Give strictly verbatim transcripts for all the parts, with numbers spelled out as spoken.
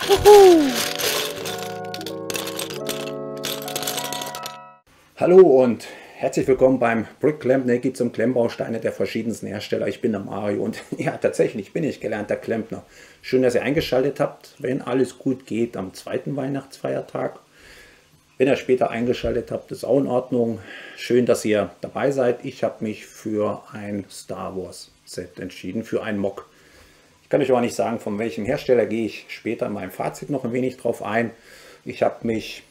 Juhu. Hallo und herzlich willkommen beim Brick Clamp. Ne, geht um Klemmbausteine der verschiedensten Hersteller. Ich bin der Mario und ja, tatsächlich bin ich gelernter Klempner. Schön, dass ihr eingeschaltet habt, wenn alles gut geht am zweiten Weihnachtsfeiertag. Wenn ihr später eingeschaltet habt, ist auch in Ordnung. Schön, dass ihr dabei seid. Ich habe mich für ein Star Wars Set entschieden, für einen Mock. Ich kann euch aber nicht sagen, von welchem Hersteller, gehe ich später in meinem Fazit noch ein wenig drauf ein. Ich habe mich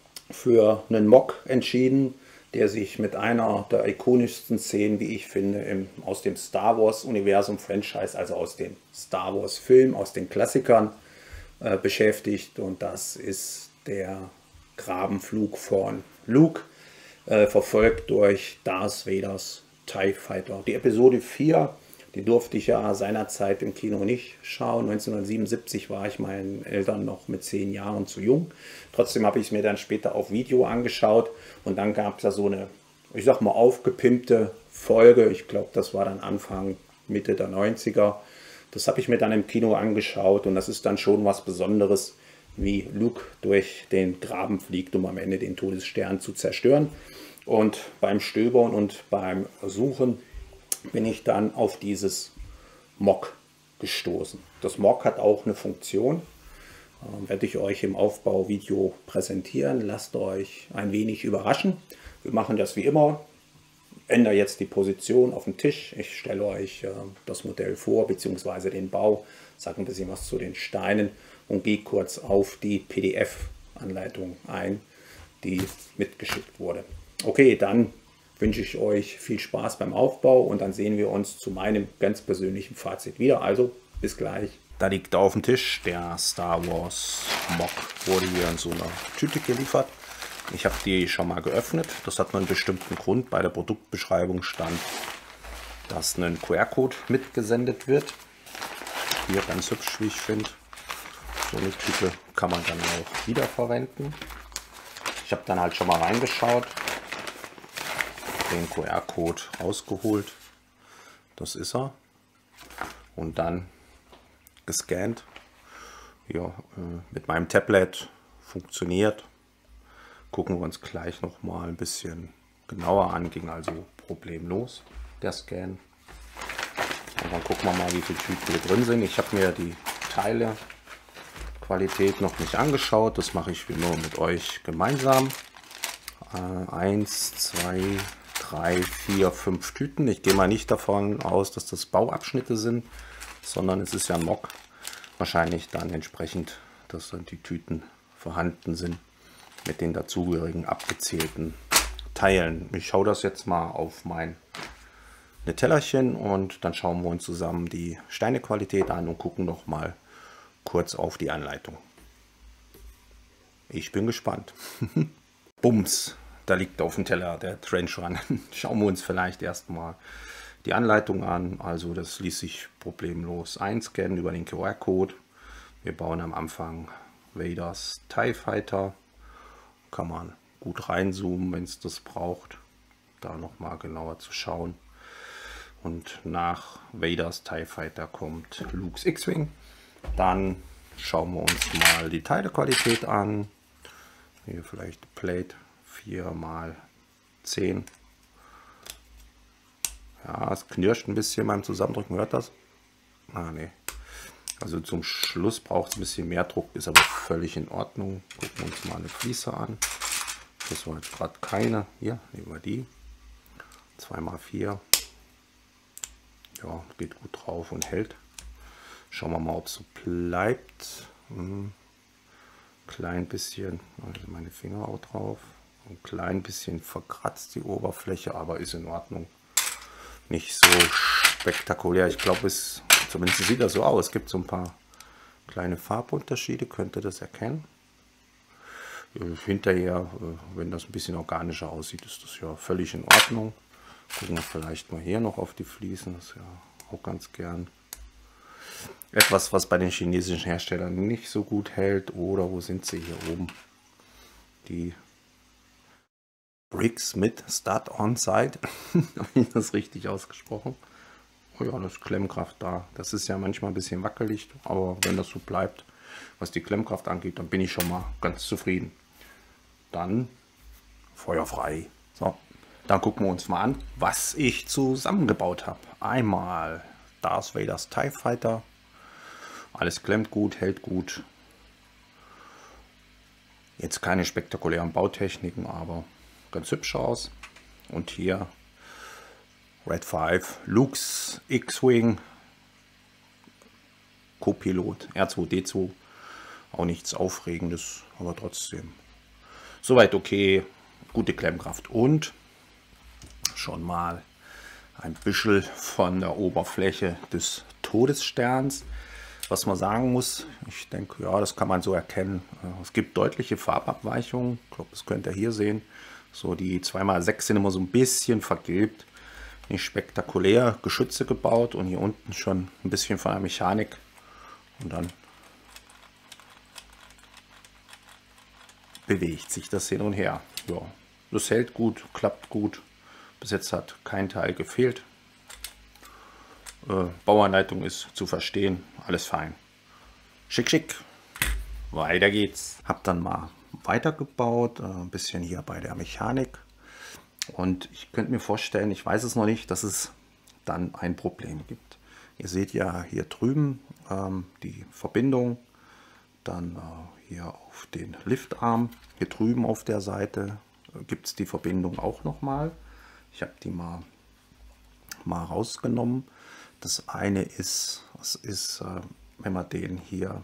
für einen Mock entschieden, der sich mit einer der ikonischsten Szenen, wie ich finde, im, aus dem Star Wars Universum Franchise, also aus dem Star Wars Film, aus den Klassikern äh, beschäftigt. Und das ist der Grabenflug von Luke, äh, verfolgt durch Darth Vaders TIE Fighter. Die Episode vier, die durfte ich ja seinerzeit im Kino nicht schauen. neunzehnhundertsiebenundsiebzig war ich meinen Eltern noch mit zehn Jahren zu jung. Trotzdem habe ich es mir dann später auf Video angeschaut. Und dann gab es da so eine, ich sag mal, aufgepimpte Folge. Ich glaube, das war dann Anfang, Mitte der neunziger. Das habe ich mir dann im Kino angeschaut. Und das ist dann schon was Besonderes, wie Luke durch den Graben fliegt, um am Ende den Todesstern zu zerstören. Und beim Stöbern und beim Suchen bin ich dann auf dieses Mock gestoßen. Das Mock hat auch eine Funktion, äh, werde ich euch im Aufbauvideo präsentieren. Lasst euch ein wenig überraschen. Wir machen das wie immer. Ändere jetzt die Position auf dem Tisch. Ich stelle euch äh, das Modell vor, beziehungsweise den Bau, sage ein bisschen was zu den Steinen und gehe kurz auf die P D F-Anleitung ein, die mitgeschickt wurde. Okay, dann wünsche ich euch viel Spaß beim Aufbau und dann sehen wir uns zu meinem ganz persönlichen Fazit wieder. Also bis gleich. Da liegt auf dem Tisch der Star Wars Mock. Wurde hier in so einer Tüte geliefert. Ich habe die schon mal geöffnet. Das hat einen bestimmten Grund. Bei der Produktbeschreibung stand, dass ein Q R-Code mitgesendet wird. Hier ganz hübsch, wie ich finde. So eine Tüte kann man dann auch wiederverwenden. Ich habe dann halt schon mal reingeschaut, den Q R-Code rausgeholt. Das ist er. Und dann gescannt. Ja, mit meinem Tablet funktioniert. Gucken wir uns gleich noch mal ein bisschen genauer an. Ging also problemlos, der Scan. Und dann gucken wir mal, wie viele Tüten hier drin sind. Ich habe mir die Teile Qualität noch nicht angeschaut. Das mache ich wie nur mit euch gemeinsam. Äh, eins, zwei, drei, vier, fünf Tüten. Ich gehe mal nicht davon aus, dass das Bauabschnitte sind, sondern es ist ja ein Mock. Wahrscheinlich dann entsprechend, dass dann die Tüten vorhanden sind mit den dazugehörigen abgezählten Teilen. Ich schaue das jetzt mal auf mein Tellerchen und dann schauen wir uns zusammen die Steinequalität an und gucken noch mal kurz auf die Anleitung. Ich bin gespannt. Bums, da liegt auf dem Teller der Trench Run. Schauen wir uns vielleicht erstmal die Anleitung an. Also das ließ sich problemlos einscannen über den Q R-Code. Wir bauen am Anfang Vaders TIE Fighter. Kann man gut reinzoomen, wenn es das braucht, da noch mal genauer zu schauen. Und nach Vaders TIE Fighter kommt Luke's X-Wing. Dann schauen wir uns mal die Teilequalität an. Hier vielleicht Plate vier mal zehn. Ja, es knirscht ein bisschen beim Zusammendrücken. Hört das? Ah, nee. Also zum Schluss braucht es ein bisschen mehr Druck, ist aber völlig in Ordnung. Gucken wir uns mal eine Fliese an. Das war jetzt gerade keine. Hier, nehmen wir die. zwei mal vier. Ja, geht gut drauf und hält. Schauen wir mal, ob es so bleibt. Hm. Klein bisschen, also meine Finger auch drauf. Ein klein bisschen verkratzt die Oberfläche, aber ist in Ordnung. Nicht so spektakulär. Ich glaube, es zumindest sieht das so aus. Es gibt so ein paar kleine Farbunterschiede. Könnt ihr das erkennen? Hinterher, wenn das ein bisschen organischer aussieht, ist das ja völlig in Ordnung. Gucken wir vielleicht mal hier noch auf die Fliesen. Das ist ja auch ganz gern. Etwas, was bei den chinesischen Herstellern nicht so gut hält. Oder wo sind sie hier oben? Die Bricks mit Start on Side. Habe ich das richtig ausgesprochen? Oh ja, das ist Klemmkraft da. Das ist ja manchmal ein bisschen wackelig, aber wenn das so bleibt, was die Klemmkraft angeht, dann bin ich schon mal ganz zufrieden. Dann Feuer frei. So, dann gucken wir uns mal an, was ich zusammengebaut habe. Einmal Darth Vader's TIE Fighter. Alles klemmt gut, hält gut. Jetzt keine spektakulären Bautechniken, aber ganz hübsch aus. Und hier Red fünf, Luke's X-Wing, Co-Pilot, R zwei D zwei. Auch nichts Aufregendes, aber trotzdem soweit okay. Gute Klemmkraft und schon mal ein bisschen von der Oberfläche des Todessterns. Was man sagen muss, ich denke, ja, das kann man so erkennen. Es gibt deutliche Farbabweichungen. Ich glaube, das könnt ihr hier sehen. So die zwei mal sechs sind immer so ein bisschen vergilbt. Nicht spektakulär. Geschütze gebaut und hier unten schon ein bisschen von der Mechanik. Und dann bewegt sich das hin und her. Ja, das hält gut, klappt gut. Bis jetzt hat kein Teil gefehlt. Äh, Bauanleitung ist zu verstehen, alles fein. Schick, schick. Weiter geht's. Hab dann mal weitergebaut, äh, ein bisschen hier bei der Mechanik. Und ich könnte mir vorstellen, ich weiß es noch nicht, dass es dann ein Problem gibt. Ihr seht ja hier drüben ähm, die Verbindung. Dann äh, hier auf den Liftarm. Hier drüben auf der Seite äh, gibt es die Verbindung auch nochmal. Ich habe die mal, mal rausgenommen. Das eine ist, das ist äh, wenn man den hier,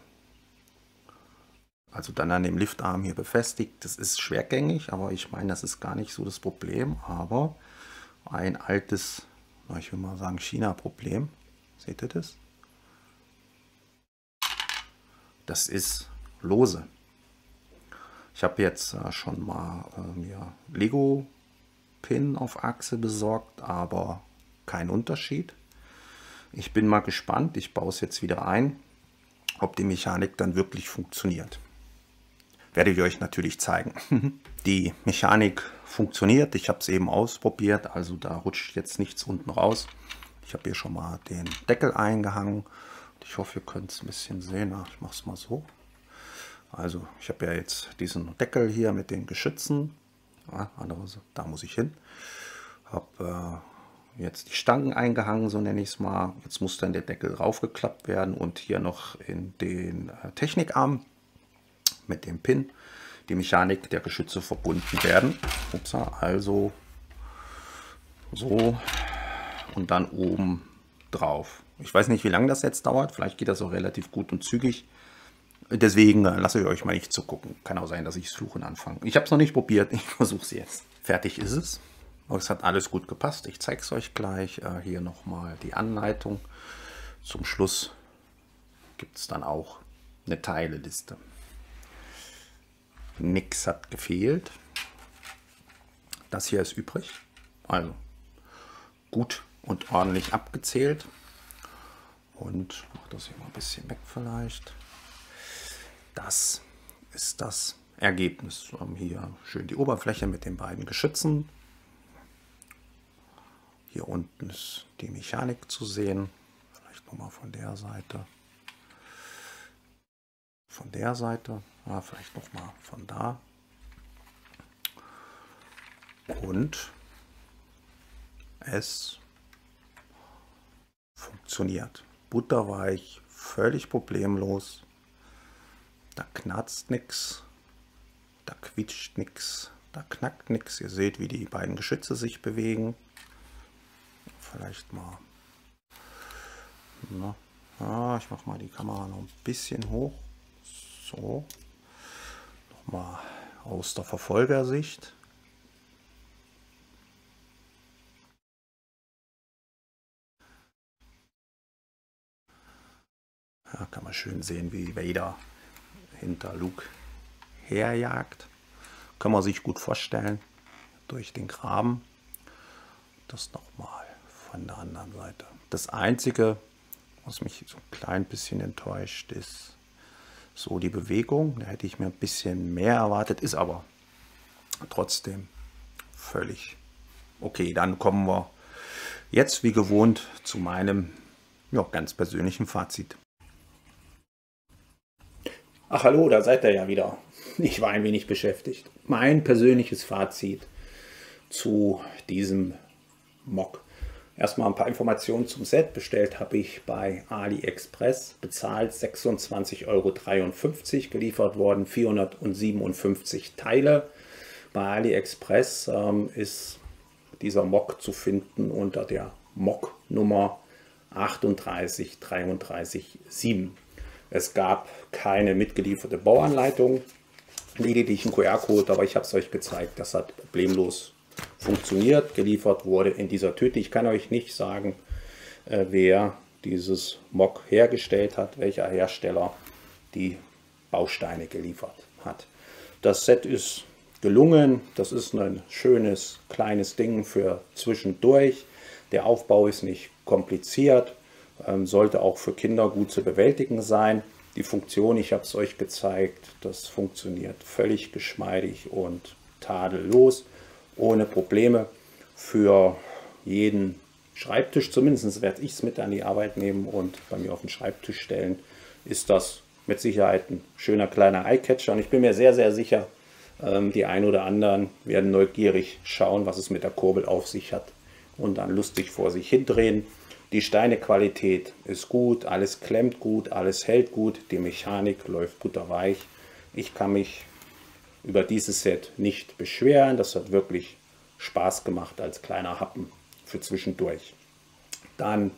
also dann an dem Liftarm hier befestigt, das ist schwergängig, aber ich meine, das ist gar nicht so das Problem. Aber ein altes, ich will mal sagen, China-Problem. Seht ihr das? Das ist lose. Ich habe jetzt äh, schon mal äh, mir Lego-Pin auf Achse besorgt, aber kein Unterschied. Ich bin mal gespannt, ich baue es jetzt wieder ein, ob die Mechanik dann wirklich funktioniert. Werde ich euch natürlich zeigen. Die Mechanik funktioniert, ich habe es eben ausprobiert, also da rutscht jetzt nichts unten raus. Ich habe hier schon mal den Deckel eingehangen. Ich hoffe, ihr könnt es ein bisschen sehen. Ich mache es mal so. Also ich habe ja jetzt diesen Deckel hier mit den Geschützen. Ja, andere, da muss ich hin. Habe äh, jetzt die Stangen eingehangen, so nenne ich es mal. Jetzt muss dann der Deckel raufgeklappt werden und hier noch in den äh, Technikarm mit dem Pin die Mechanik der Geschütze verbunden werden. Upsa, also so und dann oben drauf. Ich weiß nicht, wie lange das jetzt dauert. Vielleicht geht das auch relativ gut und zügig. Deswegen äh, lasse ich euch mal nicht zugucken. Kann auch sein, dass ich Suchen anfange. Ich habe es noch nicht probiert. Ich versuche es jetzt. Fertig ist es. Aber es hat alles gut gepasst. Ich zeige es euch gleich. Äh, hier nochmal die Anleitung. Zum Schluss gibt es dann auch eine Teileliste. Nix hat gefehlt. Das hier ist übrig. Also gut und ordentlich abgezählt. Und ich mache das hier mal ein bisschen weg vielleicht. Das ist das Ergebnis. Wir haben hier schön die Oberfläche mit den beiden Geschützen. Hier unten ist die Mechanik zu sehen. Vielleicht nochmal von der Seite. Von der Seite. Ja, vielleicht nochmal von da. Und es funktioniert. Butterweich, völlig problemlos. Da knarzt nichts, da quietscht nichts, da knackt nichts. Ihr seht, wie die beiden Geschütze sich bewegen. Vielleicht mal. Na, ja, ich mache mal die Kamera noch ein bisschen hoch. So. Nochmal aus der Verfolgersicht. Da kann man schön sehen, wie Vader hinter Luke herjagt. Kann man sich gut vorstellen. Durch den Graben. Das nochmal von der anderen Seite. Das Einzige, was mich so ein klein bisschen enttäuscht, ist so die Bewegung. Da hätte ich mir ein bisschen mehr erwartet. Ist aber trotzdem völlig okay. Dann kommen wir jetzt wie gewohnt zu meinem ja, ganz persönlichen Fazit. Ach hallo, da seid ihr ja wieder. Ich war ein wenig beschäftigt. Mein persönliches Fazit zu diesem Mock. Erstmal ein paar Informationen zum Set. Bestellt habe ich bei AliExpress, bezahlt sechsundzwanzig Euro dreiundfünfzig, geliefert worden vierhundertsiebenundfünfzig Teile. Bei AliExpress ähm, ist dieser Mock zu finden unter der Mock-Nummer achtunddreißig dreiunddreißig sieben. Es gab keine mitgelieferte Bauanleitung, lediglich einen Q R-Code, aber ich habe es euch gezeigt, das hat problemlos funktioniert. Geliefert wurde in dieser Tüte. Ich kann euch nicht sagen, äh, wer dieses Mock hergestellt hat, welcher Hersteller die Bausteine geliefert hat. Das Set ist gelungen, das ist ein schönes kleines Ding für zwischendurch. Der Aufbau ist nicht kompliziert. Sollte auch für Kinder gut zu bewältigen sein. Die Funktion, ich habe es euch gezeigt, das funktioniert völlig geschmeidig und tadellos, ohne Probleme. Für jeden Schreibtisch, zumindest werde ich es mit an die Arbeit nehmen und bei mir auf den Schreibtisch stellen, ist das mit Sicherheit ein schöner kleiner Eyecatcher. Und ich bin mir sehr, sehr sicher, die einen oder anderen werden neugierig schauen, was es mit der Kurbel auf sich hat und dann lustig vor sich hindrehen. Die Steinequalität ist gut, alles klemmt gut, alles hält gut, die Mechanik läuft butterweich. Ich kann mich über dieses Set nicht beschweren, das hat wirklich Spaß gemacht als kleiner Happen für zwischendurch. Dann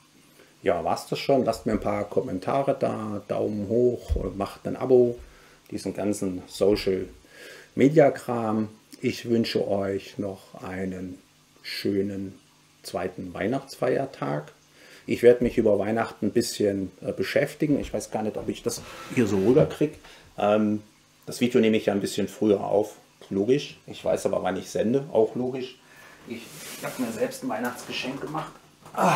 ja, war es das schon. Lasst mir ein paar Kommentare da, Daumen hoch, macht ein Abo, diesen ganzen Social Media Kram. Ich wünsche euch noch einen schönen zweiten Weihnachtsfeiertag. Ich werde mich über Weihnachten ein bisschen äh, beschäftigen. Ich weiß gar nicht, ob ich das hier so rüberkriege. Ähm, das Video nehme ich ja ein bisschen früher auf, logisch. Ich weiß aber, wann ich sende, auch logisch. Ich habe mir selbst ein Weihnachtsgeschenk gemacht. Ah,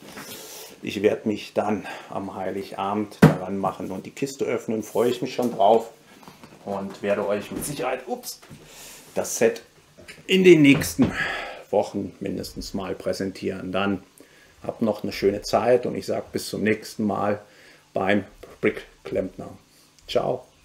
ich werde mich dann am Heiligabend daran machen und die Kiste öffnen. Freue ich mich schon drauf und werde euch mit Sicherheit, ups, das Set in den nächsten Wochen mindestens mal präsentieren. Dann habt noch eine schöne Zeit und ich sage bis zum nächsten Mal beim Brick Klempner. Ciao.